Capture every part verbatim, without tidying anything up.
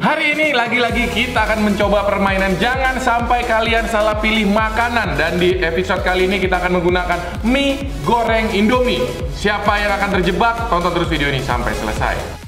Hari ini lagi-lagi kita akan mencoba permainan jangan sampai kalian salah pilih makanan. Dan di episode kali ini kita akan menggunakan mie goreng Indomie. Siapa yang akan terjebak? Tonton terus video ini sampai selesai.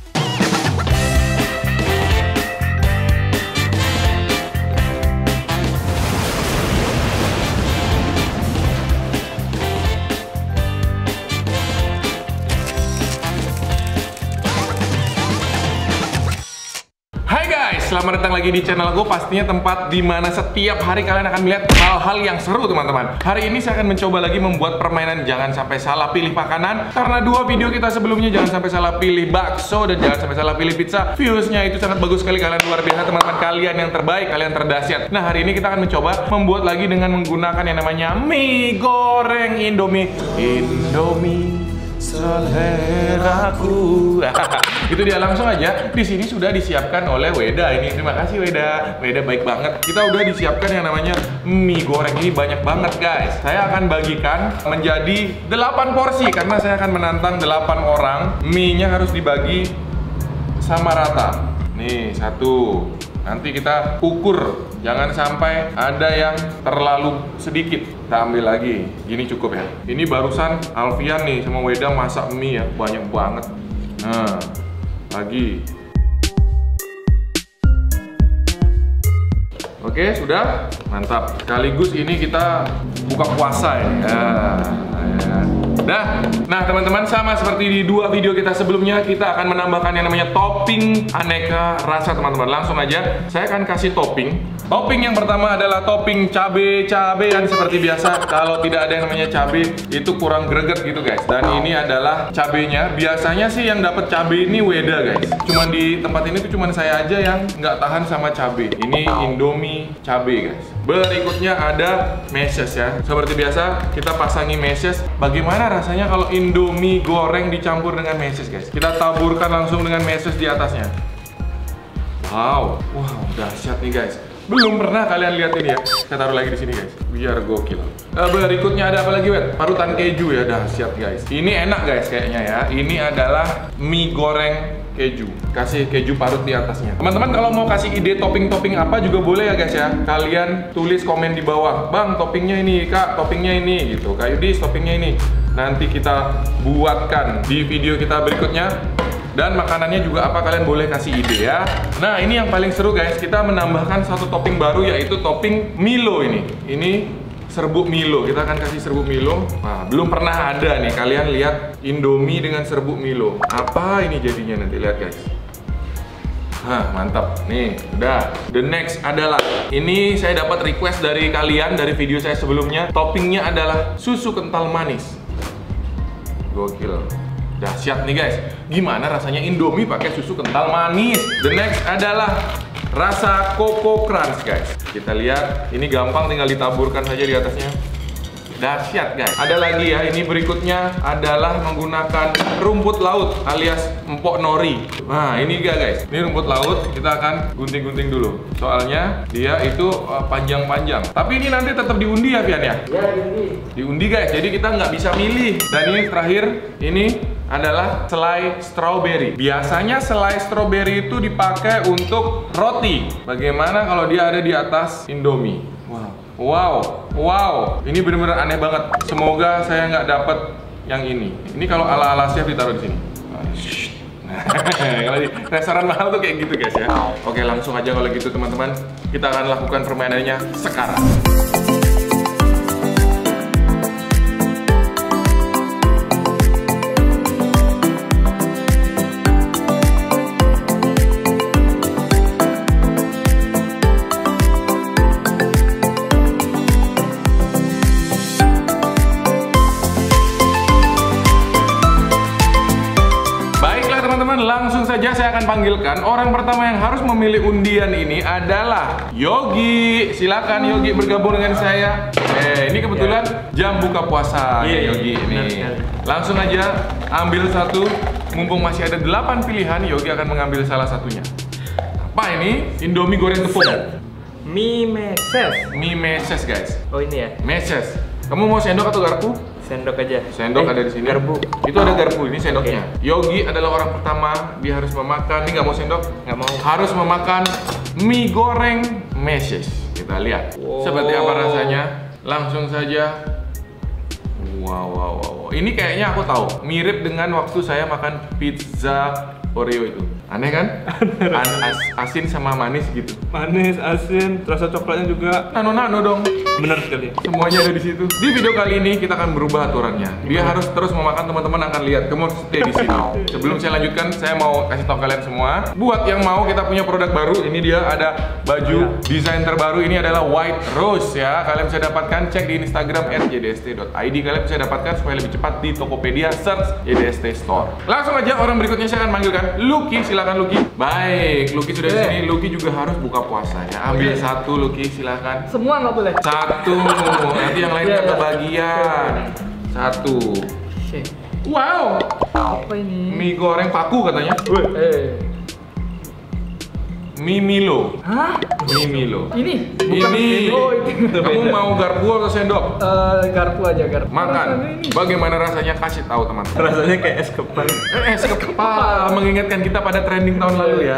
Selamat datang lagi di channel aku, pastinya tempat di mana setiap hari kalian akan melihat hal-hal yang seru, teman-teman. Hari ini saya akan mencoba lagi membuat permainan jangan sampai salah pilih makanan. Karena dua video kita sebelumnya jangan sampai salah pilih bakso dan jangan sampai salah pilih pizza, viewsnya itu sangat bagus sekali. Kalian luar biasa, teman-teman. Kalian yang terbaik, kalian terdahsyat. Nah, hari ini kita akan mencoba membuat lagi dengan menggunakan yang namanya mie goreng Indomie. Indomie seleraku. Itu dia, langsung aja. Di sini sudah disiapkan oleh Weda ini. Terima kasih Weda. Weda baik banget. Kita udah disiapkan yang namanya mie goreng ini banyak banget, guys. Saya akan bagikan menjadi delapan porsi karena saya akan menantang delapan orang. Mie-nya harus dibagi sama rata. Nih, satu. Nanti kita ukur, jangan sampai ada yang terlalu sedikit. Kita ambil lagi, gini cukup ya. Ini barusan Alfian nih sama Weda masak mie ya, banyak banget. Nah, lagi. Oke, sudah? Mantap. Sekaligus ini kita buka puasa ya. Ya. Nah, nah teman-teman, sama seperti di dua video kita sebelumnya, kita akan menambahkan yang namanya topping aneka rasa, teman-teman. Langsung aja, saya akan kasih topping. Topping yang pertama adalah topping cabe-cabean seperti biasa. Kalau tidak ada yang namanya cabe, itu kurang greget gitu, guys. Dan ini adalah cabenya. Biasanya sih yang dapat cabe ini Weda, guys. Cuman di tempat ini tuh cuman saya aja yang nggak tahan sama cabe. Ini Indomie cabe, guys. Berikutnya ada meses ya. Seperti biasa, kita pasangi meses. Bagaimana rasanya kalau Indomie goreng dicampur dengan meses, guys? Kita taburkan langsung dengan meses di atasnya. Wow, wow, dahsyat nih, guys. Belum pernah kalian lihat ini ya. Saya taruh lagi di sini, guys, biar gokil. Uh, berikutnya ada apa lagi, Wet? Parutan keju ya, dahsyat, guys. Ini enak, guys, kayaknya ya. Ini adalah mie goreng keju. Kasih keju parut di atasnya. Teman-teman, kalau mau kasih ide topping-topping apa juga boleh ya, guys ya. Kalian tulis komen di bawah. Bang, toppingnya ini, Kak, toppingnya ini, gitu. Kak Yudis, toppingnya ini. Nanti kita buatkan di video kita berikutnya. Dan makanannya juga apa, kalian boleh kasih ide ya. Nah, ini yang paling seru, guys. Kita menambahkan satu topping baru, yaitu topping Milo ini. Ini serbuk Milo. Kita akan kasih serbuk Milo. Nah, belum pernah ada nih. Kalian lihat Indomie dengan serbuk Milo. Apa ini jadinya nanti, lihat, guys. Hah, mantap. Nih, udah. The next adalah, ini saya dapat request dari kalian dari video saya sebelumnya. Toppingnya adalah susu kental manis. Gokil. Dahsyat nih, guys. Gimana rasanya Indomie pakai susu kental manis? The next adalah rasa Coco Crunch, guys. Kita lihat, ini gampang, tinggal ditaburkan saja di atasnya. Dahsyat, guys. Ada lagi ya, ini berikutnya adalah menggunakan rumput laut alias empok nori. Nah, ini juga, guys. Ini rumput laut, kita akan gunting-gunting dulu. Soalnya dia itu panjang-panjang. Tapi ini nanti tetap diundi ya, Pian ya? Ya, diundi. Diundi, guys. Jadi kita nggak bisa milih. Dan ini terakhir, ini adalah selai strawberry. Biasanya selai strawberry itu dipakai untuk roti. Bagaimana kalau dia ada di atas Indomie? Wow, wow, wow. Ini benar-benar aneh banget. Semoga saya nggak dapat yang ini. Ini kalau ala-ala chef ditaruh di sini. Nah, kalau di restoran mahal tuh kayak gitu, guys ya. Oke, langsung aja kalau gitu, teman-teman. Kita akan lakukan permainannya sekarang. Langsung saja saya akan panggilkan orang pertama yang harus memilih undian ini adalah Yogi. Silakan Yogi bergabung dengan saya. Eh, ini kebetulan jam buka puasa ya, Yogi ini. Langsung aja ambil satu. Mumpung masih ada delapan pilihan, Yogi akan mengambil salah satunya. Apa ini? Indomie goreng tepung. Mie meses. Mie meses, guys. Oh, ini ya? Meses. Kamu mau sendok atau garpu? Sendok aja. Sendok eh, ada di sini. Garpu. Itu ada garpu, ini sendoknya. Yogi adalah orang pertama, dia harus memakan, ini nggak mau sendok? Nggak mau. Harus memakan mie goreng meses. Kita lihat Wow. seperti apa rasanya. Langsung saja. Wow, wow, wow. Ini kayaknya aku tahu, mirip dengan waktu saya makan pizza Oreo itu. Aneh kan? An as asin sama manis gitu. Manis, asin, rasa coklatnya juga Nano-nano dong. benar sekali. Semuanya ada di situ. Di video kali ini kita akan berubah aturannya. Dia harus terus memakan, teman-teman akan lihat. Kamu harus stay di sini. Sebelum saya lanjutkan, saya mau kasih tahu kalian semua. Buat yang mau, kita punya produk baru. Ini dia ada baju desain terbaru. Ini adalah White Rose ya. Kalian bisa dapatkan, cek di Instagram at j d s t dot i d. Kalian bisa dapatkan supaya lebih cepat di Tokopedia, search J D S T Store. Langsung aja orang berikutnya saya akan manggilkan Lucky. Silakan Lucky. Baik, Lucky sudah di sini. Lucky juga harus buka puasa ya. Ambil satu Lucky, silakan. Semua nggak boleh. Satu, nanti yang lain nggak kebagian. Satu. Wow, Apa ini? mie goreng paku katanya. Eh. Mie Milo. Hah? Mie Milo. Ini? Ini. Oh, itu. Kamu mau garpu atau sendok? Eh, garpu aja garpu. Makan. Rasanya ini. Bagaimana rasanya? Kasih tahu teman. Rasanya kayak es kepal. Eh, es kepal mengingatkan kita pada trending tahun lalu ya.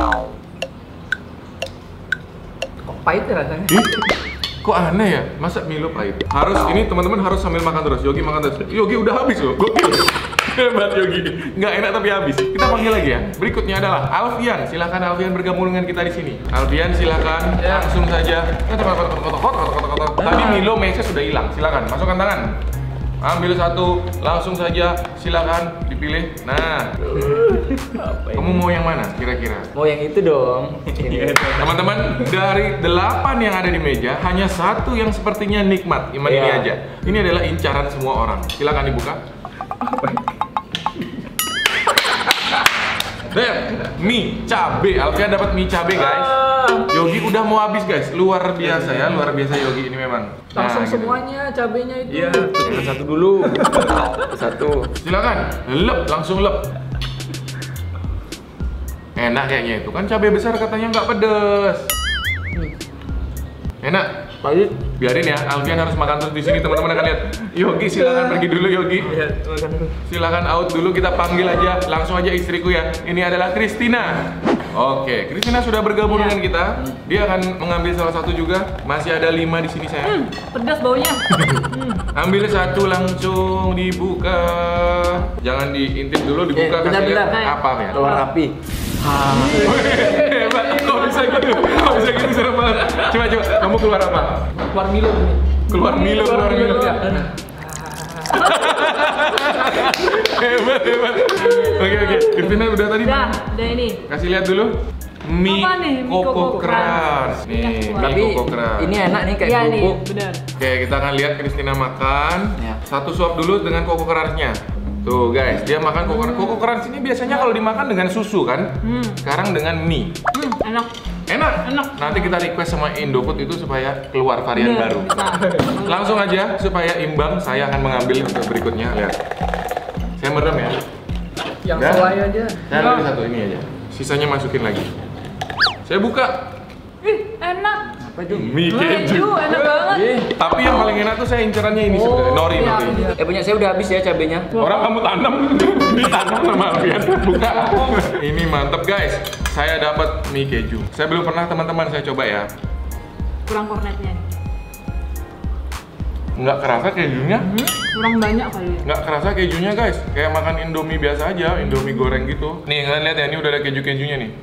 Kok pahit ya rasanya? Ih, kok aneh ya? Masa Milo pahit? Harus ini teman-teman harus sambil makan terus. Yogi makan terus. Yogi udah habis loh. Gokil. Hebat Yogi. Nggak enak tapi habis. Kita panggil lagi ya. Berikutnya adalah Alfian. Silahkan Alfian bergabung dengan kita di sini. Alfian silahkan Ya. langsung saja. Tadi Milo Mesnya sudah hilang. Silahkan masukkan tangan. Ambil satu, langsung saja silakan dipilih. Nah, kamu mau yang mana kira-kira? Mau yang itu dong. Ini. Teman-teman, dari delapan yang ada di meja, hanya satu yang sepertinya nikmat. Iman ini Iya. aja. Ini adalah incaran semua orang. Silakan dibuka. Dan mie cabe. Alfian dapat mie cabe, guys. Yogi udah mau habis, guys. Luar biasa ya, luar biasa Yogi ini memang. Langsung Nah, gitu. semuanya cabenya itu. Iya. Yang satu dulu. Satu. Silakan, lep, langsung lep. Enak kayaknya itu kan cabai besar katanya nggak pedes. Enak. Lanjut. Biarin ya, Alfian harus makan terus di sini, teman-teman akan lihat. Yogi silakan pergi dulu Yogi. Iya, makan dulu. Silakan out dulu, kita panggil aja langsung aja istriku ya. Ini adalah Christina. Oke, Christina sudah bergabung Ya. dengan kita. Dia akan mengambil salah satu juga. Masih ada lima di sini saya. Hmm, pedas baunya. hmm. Ambil satu langsung dibuka. Jangan diintip dulu, dibuka Eh, kasih bentar, lihat bentar. apa ya. Keluar rapi. Hebat, kok bisa gitu? Kok bisa gitu serem banget? Coba coba, kamu keluar apa? Keluar Milo ini. Keluar Milo, keluar Milo. Ya. Hebat, hebat. Oke oke, Christina udah tadi. Dah, udah ini. Kasih lihat dulu. Mie Apa nih? Mie Koko Koko Crunch. Crunch. Nih, Iya, mie Tapi Koko Crunch. ini enak nih kayak Iya nih, kerupuk. benar. Oke, kita akan lihat Christina makan. Ya. Satu suap dulu dengan Koko Crunch-nya. Tuh guys, dia makan Koko Crunch. Koko Crunch ini biasanya kalau dimakan dengan susu kan? Hmm. Sekarang dengan mie. Hmm, enak. Enak. Enak. Nanti kita request sama Indofood itu supaya keluar varian Bener, baru. bisa. Langsung aja supaya imbang, saya akan mengambil untuk berikutnya. Lihat. Saya merem ya. Yang Dah. selai aja. Saya ambil satu ini aja. Sisanya masukin lagi. Saya buka. Ih, enak. Apa itu? Mie Keju, keju. enak banget. Eh, Tapi yang paling enak tuh saya incerannya ini Oh, sebenarnya. Nori, iya, nori. iya. eh punya saya udah habis ya cabenya. Orang kamu tanam, ditanam sama Alfian. Buka. Ini mantep guys. Saya dapat mie keju. Saya belum pernah teman-teman saya coba ya. Kurang kornetnya. Nggak kerasa kejunya. Hmm, kurang banyak kali. Nggak kerasa kejunya guys. Kayak makan Indomie biasa aja, Indomie goreng gitu. Nih kalian lihat ya, ini udah ada keju-kejunya nih.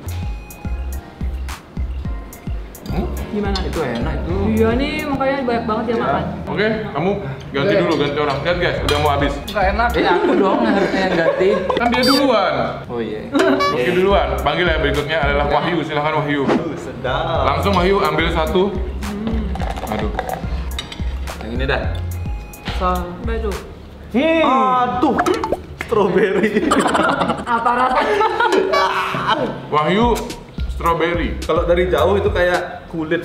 Hmm? Gimana? Itu enak itu. Iya nih, makanya banyak banget yang makan. Oke, kamu ganti Oke. dulu, ganti orang. Lihat guys, udah mau habis. Enggak enak. Eh aku dong harusnya yang ganti. Kan dia duluan. Oh iya. Oke duluan. Panggil yang berikutnya adalah Wahyu. Silahkan Wahyu. Aduh, sedap. Langsung Wahyu ambil satu. Aduh. Yang ini dah. Sampai tuh. Aduh, strawberry. Apa rasanya? Wahyu strawberry. Kalau dari jauh itu kayak kulit.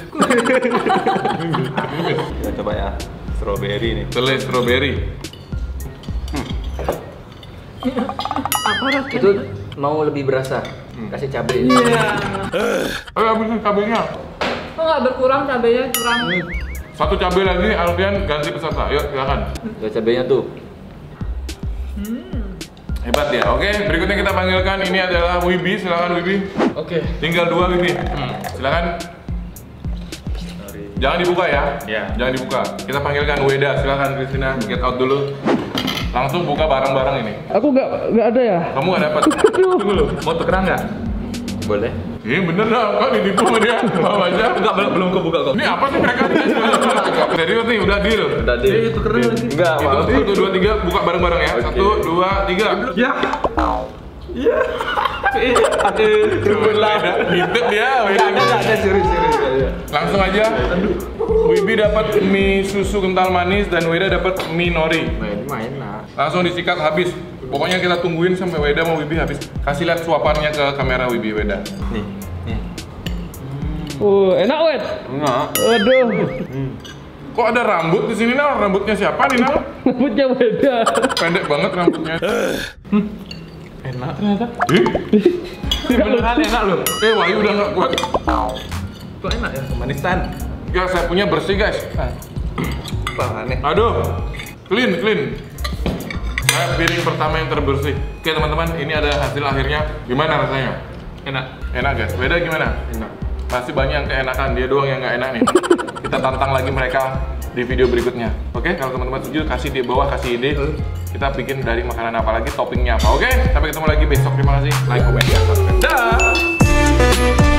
Kita coba ya, strawberry nih. Selai strawberry. Apa rasanya? Itu mau lebih berasa. Kasih cabai. Iya. Ayo habisin cabenya. Kok nggak berkurang cabenya kurang? Satu cabai lagi, Alfian ganti peserta. Yuk, silakan. Udah cabenya tuh. Hebat ya. Oke, berikutnya kita panggilkan ini adalah Wibi. Silakan Wibi. Oke. Tinggal dua Wibi. Hmm. Silakan. Jangan dibuka ya. Ya. Jangan dibuka. Kita panggilkan Weda. Silakan Christina, get out dulu. Langsung buka barang-barang ini. Aku nggak nggak ada ya. Kamu nggak dapat. Tunggu dulu. Mau tukeran nggak? Boleh. Ini bener dong, kok ditipu sama dia? Bawa aja. Enggak, belum belum kebuka kok. Ini apa sih mereka? Jadi nih udah deal. Udah deal. Eh, tukeran lagi. Enggak, Itu satu dua tiga buka bareng-bareng ya. Satu dua tiga. Ya. Iya. Aduh, Beda. Ngintip dia. Beda. Ada enggak ada serius-serius. Langsung aja. Wibi dapat mie susu kental manis dan Weda dapat mie nori. Main main nah. Langsung disikat habis. Pokoknya kita tungguin sampai Weda mau Wibi habis. Kasih lihat suapannya ke kamera Wibi Weda. Nih, nih. Uh, enak wet. Enggak. Aduh, Kok ada rambut di sini Nal? Rambutnya siapa nih Nal? rambutnya beda. Pendek banget rambutnya. Enak ternyata. Ih, Beneran enak loh. eh Wahyu udah nggak kuat. Kok enak ya? Manisan. Ya saya punya bersih guys. Apa aneh? Aduh, clean, clean. Nah, piring pertama yang terbersih. Oke teman-teman, ini ada hasil akhirnya. Gimana rasanya? Enak. Enak guys. Weda gimana? Enak. Masih banyak yang keenakan, dia doang yang nggak enak nih. Kita tantang lagi mereka di video berikutnya. Oke, kalau teman-teman setuju, kasih di bawah, kasih ide. Kita bikin dari makanan apa lagi, toppingnya apa. Oke, sampai ketemu lagi besok. Terima kasih. Like, comment, dan subscribe. Dah.